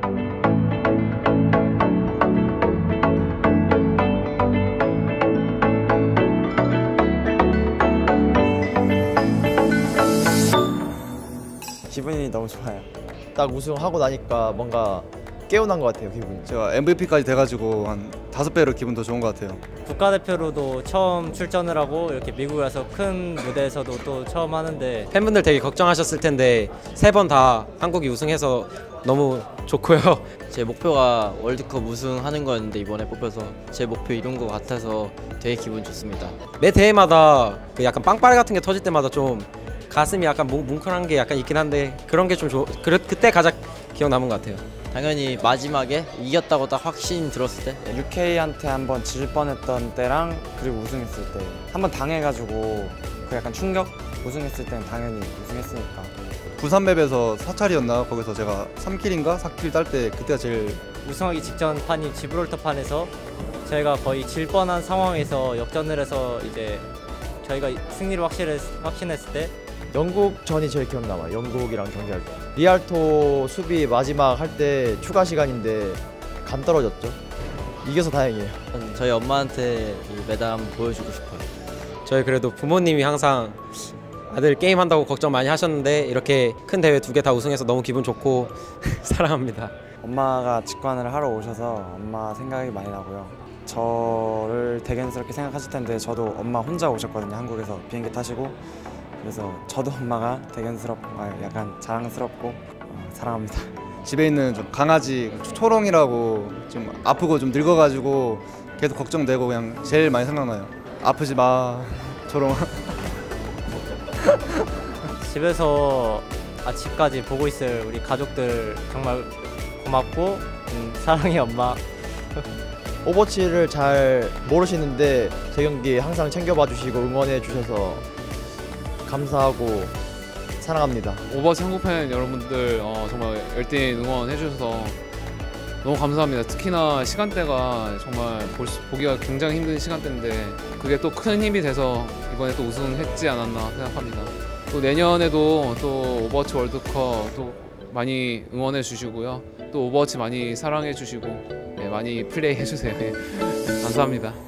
기분이 너무 좋아요. 딱 우승하고 나니까 뭔가 깨어난 것 같아요, 기분이. 제가 MVP까지 돼가지고 한 5배로 기분 더 좋은 것 같아요. 국가대표로도 처음 출전을 하고 이렇게 미국에 와서 큰 무대에서도 또 처음 하는데 팬분들 되게 걱정하셨을 텐데 3번 다 한국이 우승해서 너무 좋고요. 제 목표가 월드컵 우승하는 거였는데 이번에 뽑혀서 제 목표 이룬 것 같아서 되게 기분 좋습니다. 매 대회마다 그 약간 빵빠레 같은 게 터질 때마다 좀 가슴이 약간 뭉클한 게 약간 있긴 한데 그런 게 좀 그때 가장 기억 남은 것 같아요. 당연히 마지막에 이겼다고 딱 확신 들었을 때 UK한테 한번 질 뻔했던 때랑 그리고 우승했을 때 한번 당해가지고 그 약간 충격? 우승했을 때는 당연히 우승했으니까. 부산 맵에서 사찰이었나? 거기서 제가 3킬인가 4킬 딸 때 그때가 제일 우승하기 직전 판이 지브롤터 판에서 저희가 거의 질 뻔한 상황에서 역전을 해서 이제 저희가 승리를 확신했을 때 영국전이 제일 기억남아요. 영국이랑 경기할 때 리알토 수비 마지막 할 때 추가 시간인데 감 떨어졌죠. 이겨서 다행이에요. 저희 엄마한테 이 메달 한번 보여주고 싶어요. 저희 그래도 부모님이 항상 아들 게임 한다고 걱정 많이 하셨는데 이렇게 큰 대회 2개 다 우승해서 너무 기분 좋고 사랑합니다. 엄마가 직관을 하러 오셔서 엄마 생각이 많이 나고요. 저를 대견스럽게 생각하실 텐데 저도 엄마 혼자 오셨거든요. 한국에서 비행기 타시고. 그래서 저도 엄마가 대견스럽고 약간 자랑스럽고 사랑합니다. 집에 있는 좀 강아지 초롱이라고 좀 아프고 좀 늙어가지고 계속 걱정되고 그냥 제일 많이 생각나요. 아프지 마 초롱아. 집에서 아침까지 보고 있을 우리 가족들 정말 고맙고 사랑해 엄마. 오버워치를 잘 모르시는데 제 경기 항상 챙겨봐 주시고 응원해 주셔서 감사하고 사랑합니다. 오버워치 한국 팬 여러분들 정말 열띤 응원해 주셔서 너무 감사합니다. 특히나 시간대가 정말 보기가 굉장히 힘든 시간대인데 그게 또 큰 힘이 돼서 이번에 또 우승했지 않았나 생각합니다. 또 내년에도 또 오버워치 월드컵 또 많이 응원해 주시고요. 또 오버워치 많이 사랑해 주시고 네, 많이 플레이 해주세요. 네, 감사합니다.